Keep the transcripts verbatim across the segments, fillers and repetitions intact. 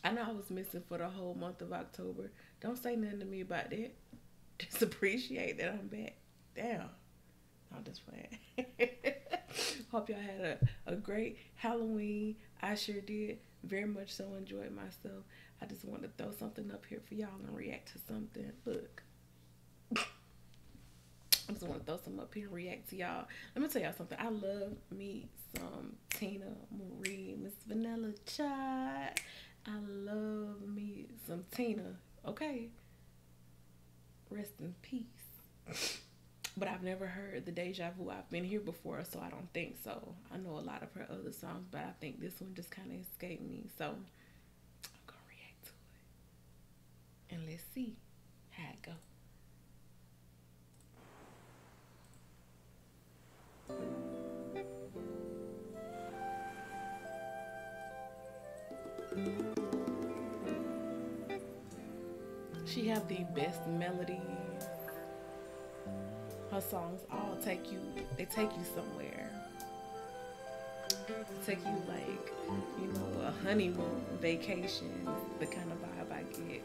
I know I was missing for the whole month of October. Don't say nothing to me about that. Just appreciate that I'm back. Damn. I'm just playing. Hope y'all had a, a great Halloween. I sure did. Very much so enjoyed myself. I just wanted to throw something up here for y'all and react to something. Look. I just want to throw some up here and react to y'all. Let me tell y'all something. I love me some Teena Marie, Miss Vanilla Child. I love me some Teena. Okay. Rest in peace. But I've never heard the Deja Vu. I've been here before, so I don't think so. I know a lot of her other songs, but I think this one just kind of escaped me. So I'm going to react to it. And let's see how it goes. She have the best melodies. Her songs all take you, they take you somewhere. They take you like, you know, a honeymoon, vacation, the kind of vibe I get.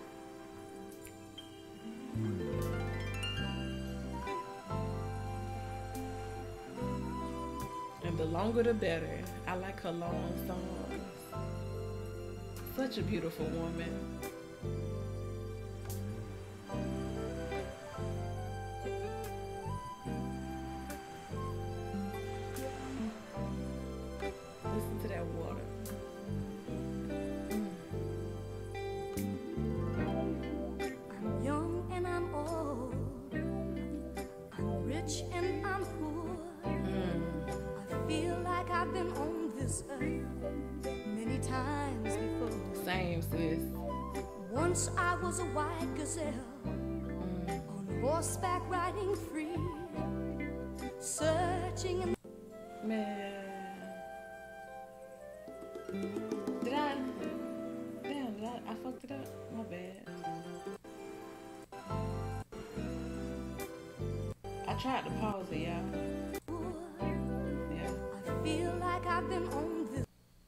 And the longer the better. I like her long songs. Such a beautiful woman. Listen to that water. I'm young and I'm old. I'm rich and I'm poor. I feel like I've been on this earth many times before. Same, sis. Once I was a white gazelle, mm. on horseback riding free, searching in. Man. Did I? Damn, did I? I fucked it up? My bad. I tried to pause it, y'all. Yeah. I feel like I've been on this.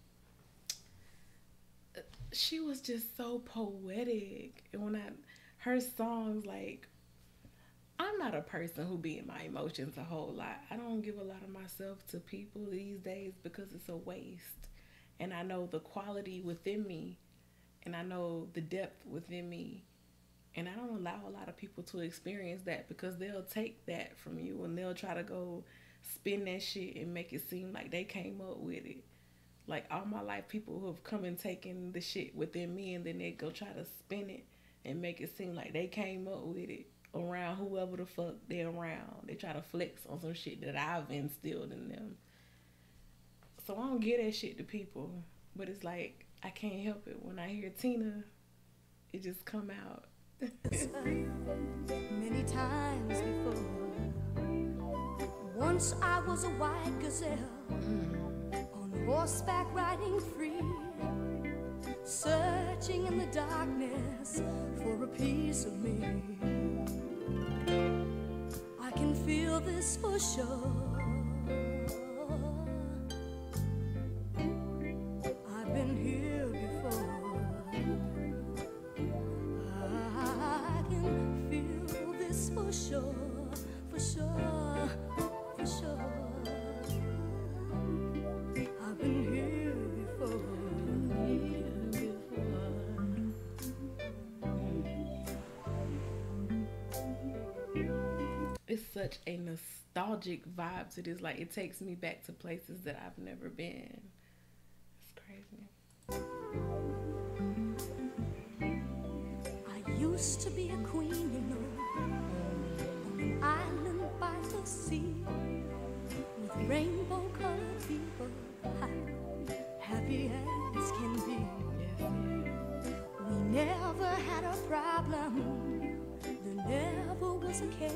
She was just so poetic. And when I, her songs, like, I'm not a person who be in my emotions a whole lot. I don't give a lot of myself to people these days because it's a waste. And I know the quality within me, and I know the depth within me. And I don't allow a lot of people to experience that because they'll take that from you and they'll try to go spin that shit and make it seem like they came up with it. Like all my life, people who have come and taken the shit within me and then they go try to spin it and make it seem like they came up with it around whoever the fuck they're around. They try to flex on some shit that I've instilled in them. So I don't give that shit to people. But it's like, I can't help it. When I hear Teena, it just come out. Many times before. Once I was a white gazelle, mm. on horseback riding free, searching in the darkness for a piece of me. I can feel this for sure. I've been here before. I can feel this for sure, for sure, for sure. I've been here before. It's such a nostalgic vibe to this. Like, it takes me back to places that I've never been. It's crazy. I used to be a queen, you know, on an island by the sea, with rainbow colored people, happy as can be. We never had a problem, there never was a care.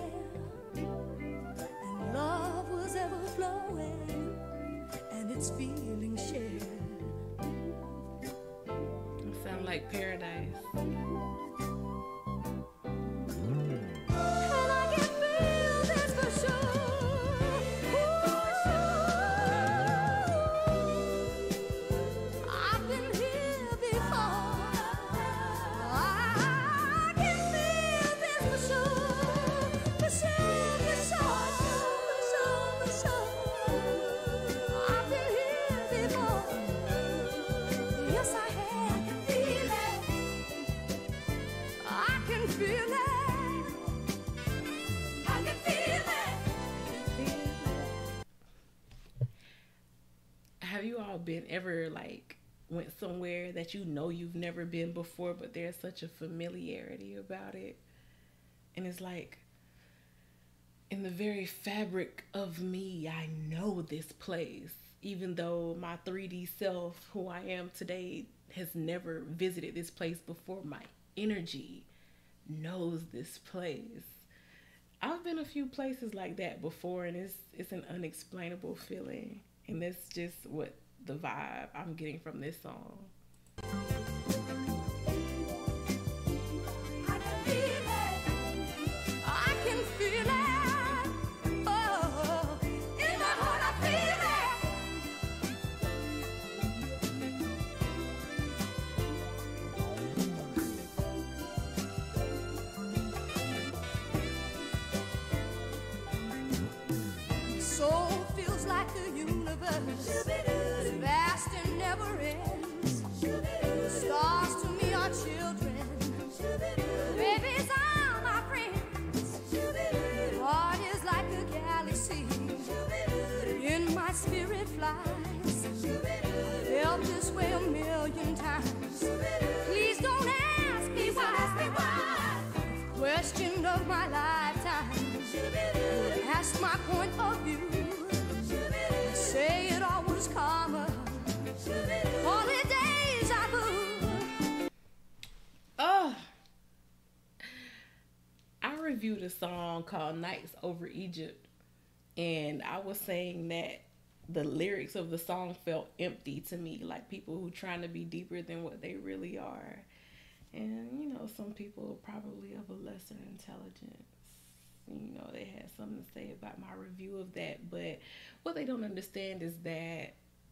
And love was ever flowing, and its feelings shared. It sounds like paradise. And I can feel this for sure. Ooh, I've been here before. you all been ever like went somewhere that you know you've never been before, but there's such a familiarity about it, and it's like in the very fabric of me, I know this place, even though my three D self, who I am today, has never visited this place before. My energy knows this place. I've been a few places like that before, and it's it's an unexplainable feeling, and that's just what the vibe I'm getting from this song. I can feel it. I can feel it. Oh, in my heart I feel it. My soul feels like the universe, vast and never ends. Stars to me are children, babies are my friends. Heart is like a galaxy, in my spirit flies. Felt this way a million times. Please don't ask me why. Question of my lifetime. Ask my point of view. Say it all was karma. Call it deja vu. Oh, I reviewed a song called Nights Over Egypt, and I was saying that the lyrics of the song felt empty to me, like people who trying to be deeper than what they really are. And you know, some people probably of a lesser intelligence, you know, they had something to say about my review of that. But what they don't understand is that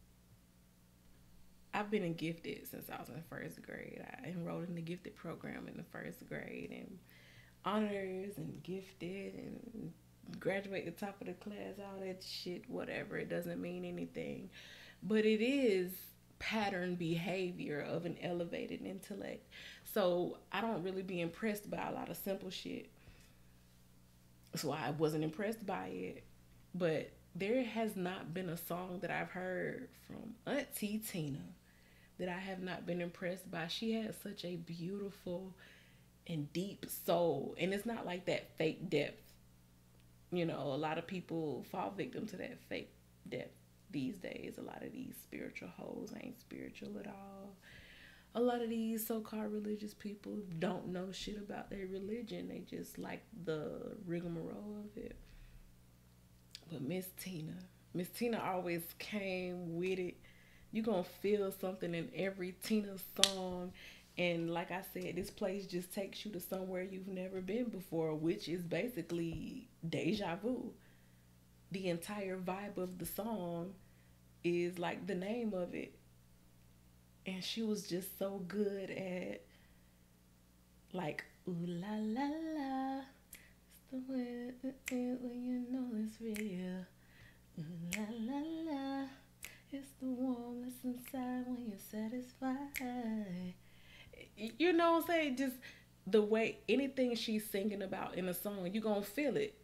I've been in gifted since I was in first grade. I enrolled in the gifted program in the first grade, and honors and gifted and graduate the top of the class, all that shit, whatever. It doesn't mean anything. But it is pattern behavior of an elevated intellect. So I don't really be impressed by a lot of simple shit. So I wasn't impressed by it. But there has not been a song that I've heard from Auntie Teena that I have not been impressed by. She has such a beautiful and deep soul. And it's not like that fake depth. You know, a lot of people fall victim to that fake depth these days. A lot of these spiritual hoes ain't spiritual at all. A lot of these so-called religious people don't know shit about their religion. They just like the rigmarole of it. But Miss Teena, Miss Teena always came with it. You gonna feel something in every Teena song. And like I said, this place just takes you to somewhere you've never been before, which is basically deja vu. The entire vibe of the song is like the name of it. And she was just so good at like, ooh la la la, it's the way when you know it's real. Ooh la la la, it's the warmness inside when you're satisfied. You know what I'm saying? Just the way anything she's singing about in a song, you're going to feel it.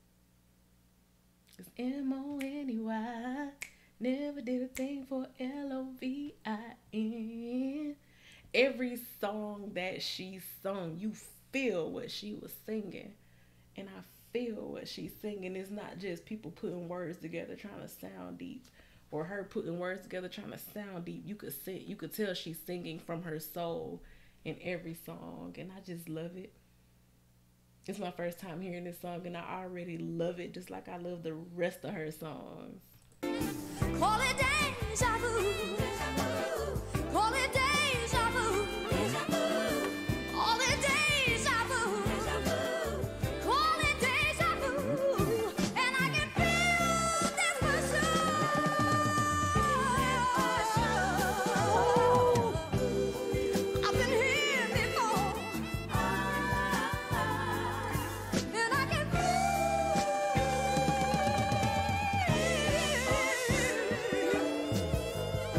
It's M O N E Y. Never did a thing for L O V I N. Every song that she sung, you feel what she was singing. And I feel what she's singing. It's not just people putting words together trying to sound deep, or her putting words together trying to sound deep. You could sing, you could tell she's singing from her soul in every song, and I just love it. It's my first time hearing this song, and I already love it just like I love the rest of her songs. Call it deja vu. Call it deja vu. Call it deja vu. Call it deja vu. And I can feel this passion. I've been here before. And I can feel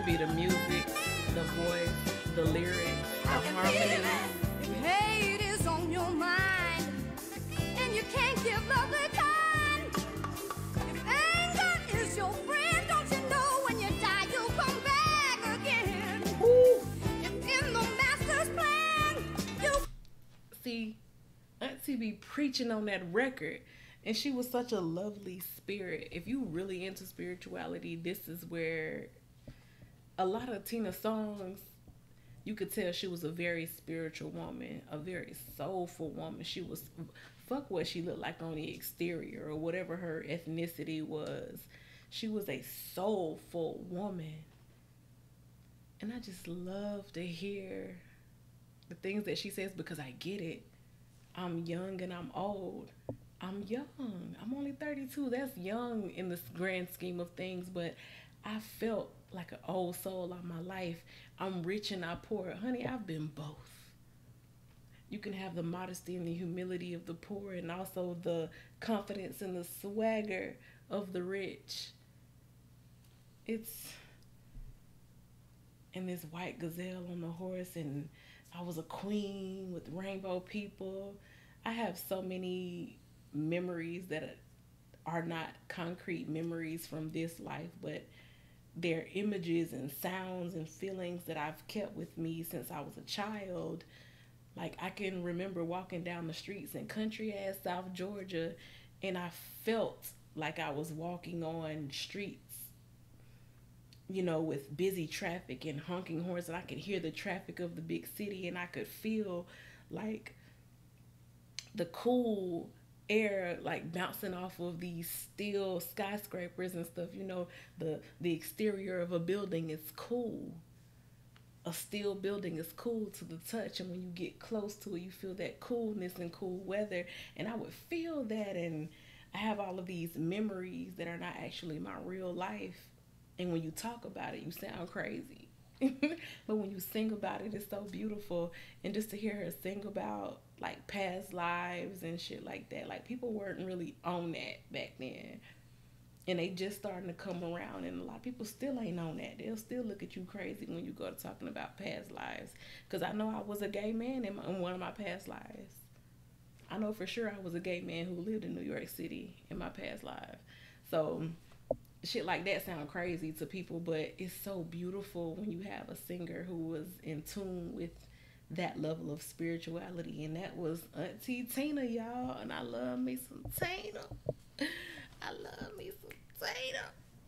be the music, the voice, the lyrics, the harmony. Hate is on your mind, and you can't give love the kind. If anger is your friend, don't you know when you die you'll come back again? Ooh. If in the master's plan, you See, Auntie be preaching on that record, and she was such a lovely spirit. If you really into spirituality, this is where a lot of Teena songs, you could tell she was a very spiritual woman, a very soulful woman. She was, fuck what she looked like on the exterior or whatever her ethnicity was. She was a soulful woman. And I just love to hear the things that she says because I get it. I'm young and I'm old. I'm young. I'm only thirty-two. That's young in the grand scheme of things, but I felt like an old soul all my life. I'm rich and I poor. Honey, I've been both. You can have the modesty and the humility of the poor and also the confidence and the swagger of the rich. It's, and this white gazelle on the horse, and I was a queen with rainbow people. I have so many memories that are not concrete memories from this life, but they're images and sounds and feelings that I've kept with me since I was a child. Like, I can remember walking down the streets in country ass South Georgia, and I felt like I was walking on streets, you know, with busy traffic and honking horns, and I could hear the traffic of the big city, and I could feel like the cool air like bouncing off of these steel skyscrapers and stuff. You know, the the exterior of a building is cool. A steel building is cool to the touch, and when you get close to it, you feel that coolness and cool weather. And I would feel that, and I have all of these memories that are not actually my real life. And when you talk about it, you sound crazy. But when you sing about it, it's so beautiful. And just to hear her sing about like past lives and shit like that, like people weren't really on that back then. And they just starting to come around, and a lot of people still ain't on that. They'll still look at you crazy when you go to talking about past lives. Because I know I was a gay man in, my, in one of my past lives. I know for sure I was a gay man who lived in New York City in my past life. So shit like that sound crazy to people, but it's so beautiful when you have a singer who was in tune with that level of spirituality, and that was Auntie Teena, y'all. And I love me some Teena. I love me some Teena.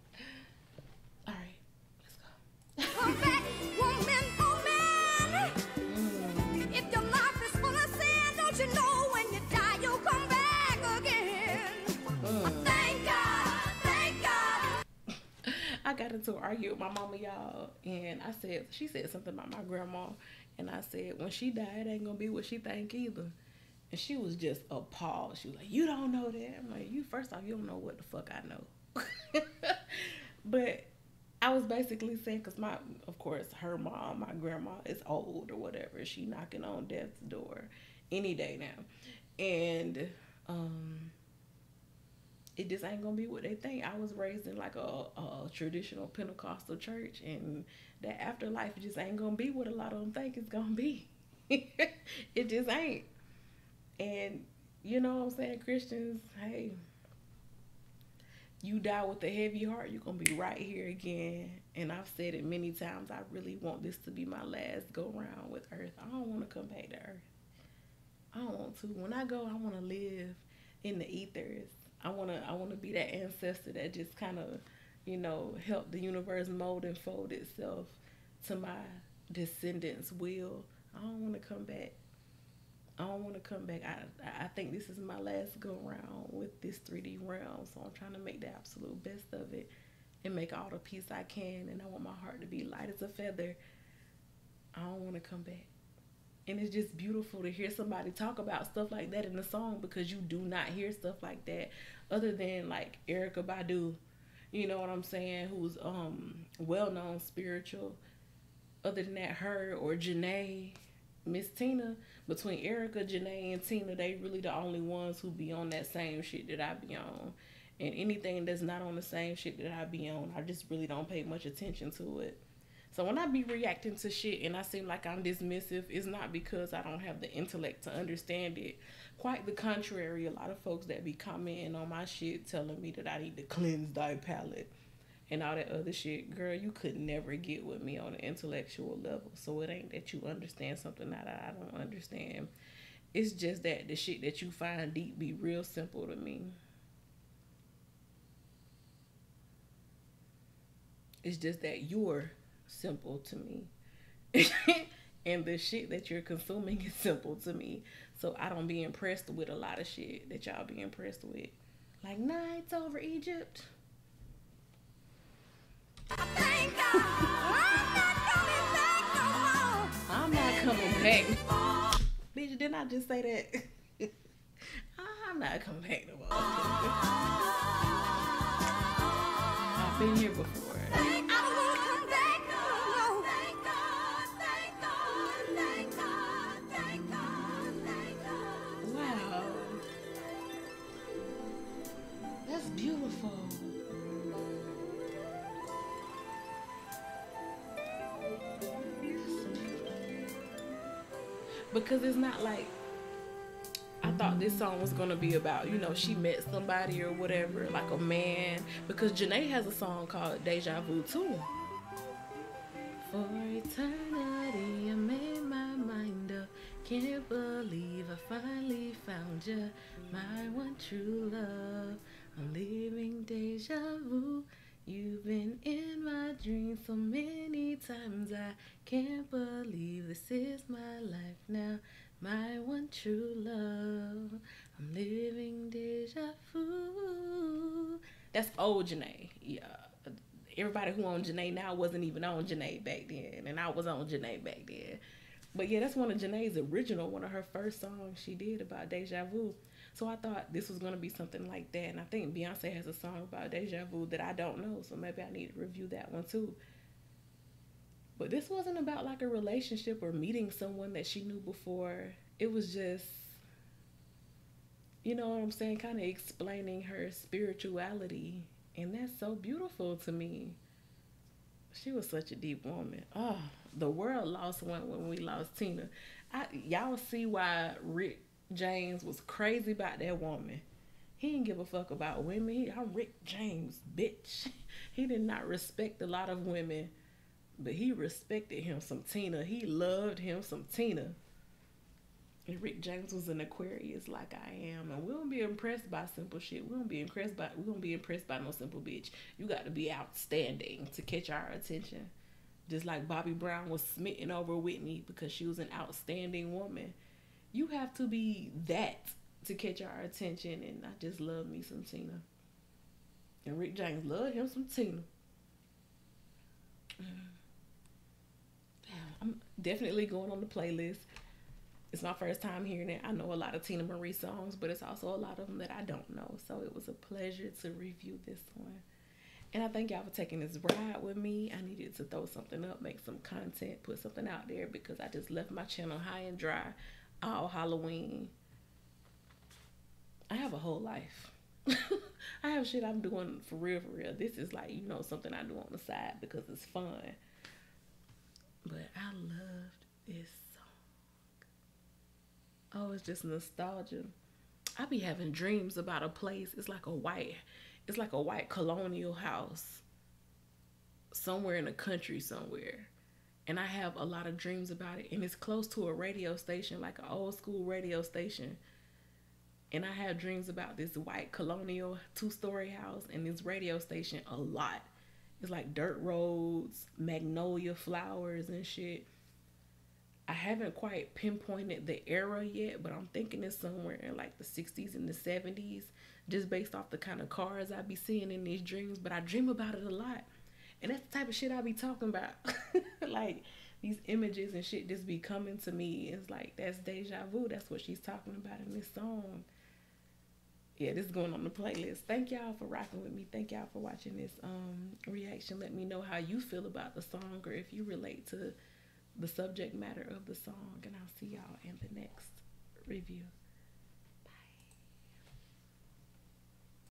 All right, let's go. come back, woman, oh man. Mm. If your life is full of sin, don't you know when you die you'll come back again? Mm. Thank God, thank God. I got into an argument with my mama, y'all, and I said, she said something about my grandma, and I said, when she died, it ain't gonna be what she think either. And she was just appalled. She was like, you don't know that. I'm like, you, first off, you don't know what the fuck I know. But I was basically saying, because my, of course, her mom, my grandma, is old or whatever. She knocking on death's door any day now. And um, it just ain't going to be what they think. I was raised in like a, a traditional Pentecostal church, and that afterlife just ain't going to be what a lot of them think it's going to be. It just ain't. And you know what I'm saying, Christians, hey, you die with a heavy heart, you're going to be right here again. And I've said it many times, I really want this to be my last go round with earth. I don't want to come back to earth. I don't want to. When I go, I want to live in the ethers. I want to I want to be that ancestor that just kind of, you know, help the universe mold and fold itself to my descendants' will. I don't want to come back. I don't want to come back. I I think this is my last go round with this three D realm, so I'm trying to make the absolute best of it and make all the peace I can. And I want my heart to be light as a feather. I don't want to come back. And it's just beautiful to hear somebody talk about stuff like that in the song, because you do not hear stuff like that other than like Erykah Badu, you know what I'm saying, who's um well-known spiritual. Other than that, her or Janae, Miss Teena. Between Erykah, Janae, and Teena, they really the only ones who be on that same shit that I be on. And anything that's not on the same shit that I be on, I just really don't pay much attention to it. So when I be reacting to shit and I seem like I'm dismissive, it's not because I don't have the intellect to understand it. Quite the contrary, a lot of folks that be commenting on my shit telling me that I need to cleanse thy palate and all that other shit. Girl, you could never get with me on an intellectual level. So it ain't that you understand something that I don't understand. It's just that the shit that you find deep be real simple to me. It's just that you're simple to me. And the shit that you're consuming is simple to me. So I don't be impressed with a lot of shit that y'all be impressed with. Like nights over Egypt. Thank God I'm not coming back no more. I'm not coming back. Bitch, didn't I just say that? I'm not coming back no more. I've been here before. Wow. That's beautiful. Because it's not like I thought this song was gonna be about, you know, she met somebody or whatever, like a man. Because Janae has a song called Deja Vu too. For eternity, I made my mind up. Can't believe I finally found you, my one true love. I'm living deja vu. You've been in my dreams so many times. I can't believe this is my life now, my one true love. I'm living deja vu. That's old Janae. Yeah. Everybody who on Janae now wasn't even on Janae back then, and I was on Janae back then. But yeah, that's one of Janae's original, one of her first songs she did about deja vu. So I thought this was going to be something like that. And I think Beyonce has a song about deja vu that I don't know. So maybe I need to review that one too. But this wasn't about like a relationship or meeting someone that she knew before. It was just, you know what I'm saying, kind of explaining her spirituality. And that's so beautiful to me. She was such a deep woman. Oh, the world lost one when we lost Teena. I, y'all see why Rick James was crazy about that woman. He didn't give a fuck about women. He, I'm Rick James, bitch. He did not respect a lot of women, but he respected him some Teena. He loved him some Teena. And Rick James was an Aquarius like I am, and we don't be impressed by simple shit. We don't be impressed by we don't be impressed by no simple bitch. You got to be outstanding to catch our attention. Just like Bobby Brown was smitten over Whitney because she was an outstanding woman. You have to be that to catch our attention, and I just love me some Teena. And Rick James loved him some Teena. I'm definitely going on the playlist. It's my first time hearing it. I know a lot of Teena Marie songs, but it's also a lot of them that I don't know. So it was a pleasure to review this one. And I thank y'all for taking this ride with me. I needed to throw something up, make some content, put something out there because I just left my channel high and dry all Halloween. I have a whole life. I have shit I'm doing for real, for real. This is like, you know, something I do on the side because it's fun. But I loved this. Oh, it's just nostalgia. I be having dreams about a place. It's like a white, it's like a white colonial house somewhere in the country somewhere. And I have a lot of dreams about it. And it's close to a radio station, like an old school radio station. And I have dreams about this white colonial two-story house and this radio station a lot. It's like dirt roads, magnolia flowers and shit. I haven't quite pinpointed the era yet, but I'm thinking it's somewhere in like the sixties and the seventies, just based off the kind of cars I be seeing in these dreams. But I dream about it a lot, and that's the type of shit I be talking about. Like these images and shit just be coming to me. It's like that's deja vu. That's what she's talking about in this song. Yeah, this is going on the playlist. Thank y'all for rocking with me. Thank y'all for watching this um reaction. Let me know how you feel about the song, or if you relate to the subject matter of the song, and I'll see y'all in the next review.